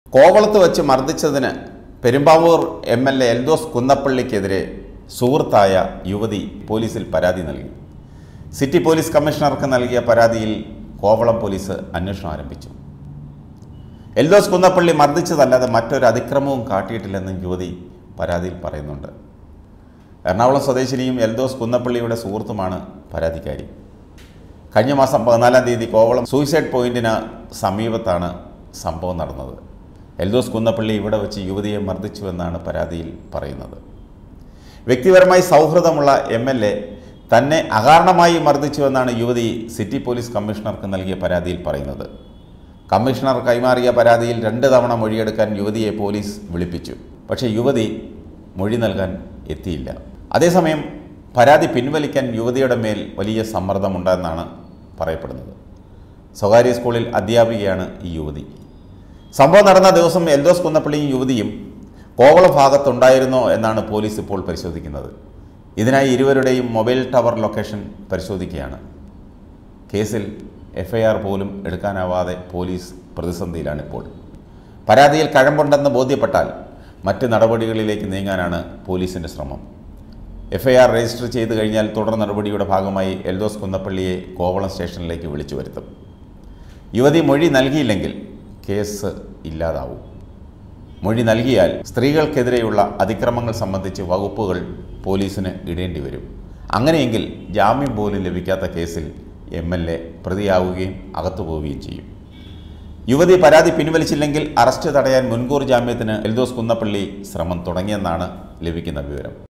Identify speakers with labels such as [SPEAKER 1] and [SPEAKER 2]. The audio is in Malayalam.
[SPEAKER 1] കോവളത്ത് വെച്ച് മർദ്ദിച്ചതിന് പെരുമ്പാവൂർ MLA എൽദോസ് കുന്നപ്പള്ളിക്കെതിരെ സുഹൃത്തായ യുവതി പോലീസിൽ പരാതി നൽകി. സിറ്റി പോലീസ് കമ്മീഷണർക്ക് നൽകിയ പരാതിയിൽ കോവളം പോലീസ് അന്വേഷണം ആരംഭിച്ചു. എൽദോസ് കുന്നപ്പള്ളി മർദ്ദിച്ചതല്ലാതെ മറ്റൊരു അതിക്രമവും കാട്ടിയിട്ടില്ലെന്നും യുവതി പരാതിയിൽ പറയുന്നുണ്ട്. എറണാകുളം സ്വദേശിനിയും എൽദോസ് കുന്നപ്പള്ളിയുടെ സുഹൃത്തുമാണ് പരാതിക്കാരി. കഴിഞ്ഞ മാസം 14-ാം തീയതി കോവളം സൂയിസൈഡ് പോയിന്റിന് സമീപത്താണ് സംഭവം നടന്നത്. എൽദോസ് കുന്നപ്പള്ളി ഇവിടെ വെച്ച് യുവതിയെ മർദ്ദിച്ചുവെന്നാണ് പരാതിയിൽ പറയുന്നത്. വ്യക്തിപരമായി സൗഹൃദമുള്ള MLA തന്നെ അകാരണമായി മർദ്ദിച്ചുവെന്നാണ് യുവതി സിറ്റി പോലീസ് കമ്മീഷണർക്ക് നൽകിയ പരാതിയിൽ പറയുന്നത്. കമ്മീഷണർ കൈമാറിയ പരാതിയിൽ 2 തവണ മൊഴിയെടുക്കാൻ യുവതിയെ പോലീസ് വിളിപ്പിച്ചു. പക്ഷേ യുവതി മൊഴി നൽകാൻ എത്തിയില്ല. അതേസമയം പരാതി പിൻവലിക്കാൻ യുവതിയുടെ മേൽ വലിയ സമ്മർദ്ദമുണ്ടെന്നാണ് പറയപ്പെടുന്നത്. സ്വകാര്യ സ്കൂളിൽ അധ്യാപികയാണ് ഈ യുവതി. സംഭവം നടന്ന ദിവസം എൽദോസ് കുന്നപ്പള്ളിയും യുവതിയും കോവളം ഭാഗത്തുണ്ടായിരുന്നോ എന്നാണ് പോലീസ് ഇപ്പോൾ പരിശോധിക്കുന്നത്. ഇതിനായി ഇരുവരുടെയും മൊബൈൽ ടവർ ലൊക്കേഷൻ പരിശോധിക്കുകയാണ്. കേസിൽ FIR പോലും എടുക്കാനാവാതെ പോലീസ് പ്രതിസന്ധിയിലാണിപ്പോൾ. പരാതിയിൽ കഴമ്പുണ്ടെന്ന് ബോധ്യപ്പെട്ടാൽ മറ്റ് നടപടികളിലേക്ക് നീങ്ങാനാണ് പോലീസിൻ്റെ ശ്രമം. FIR രജിസ്റ്റർ ചെയ്ത് കഴിഞ്ഞാൽ തുടർ നടപടിയുടെ ഭാഗമായി എൽദോസ് കുന്നപ്പള്ളിയെ കോവളം സ്റ്റേഷനിലേക്ക് വിളിച്ചു വരുത്തും. യുവതി മൊഴി നൽകിയില്ലെങ്കിൽ കേസ് ഇല്ലാതാവും. മൊഴി നൽകിയാൽ സ്ത്രീകൾക്കെതിരെയുള്ള അതിക്രമങ്ങൾ സംബന്ധിച്ച് വകുപ്പുകൾ പോലീസിന് ഇടേണ്ടി വരും. അങ്ങനെയെങ്കിൽ ജാമ്യം പോലും ലഭിക്കാത്ത കേസിൽ MLA പ്രതിയാവുകയും അകത്തു പോവുകയും ചെയ്യും. യുവതി പരാതി പിൻവലിച്ചില്ലെങ്കിൽ അറസ്റ്റ് തടയാൻ മുൻകൂർ ജാമ്യത്തിന് എൽദോസ് കുന്നപ്പള്ളി ശ്രമം തുടങ്ങിയെന്നാണ് ലഭിക്കുന്ന വിവരം.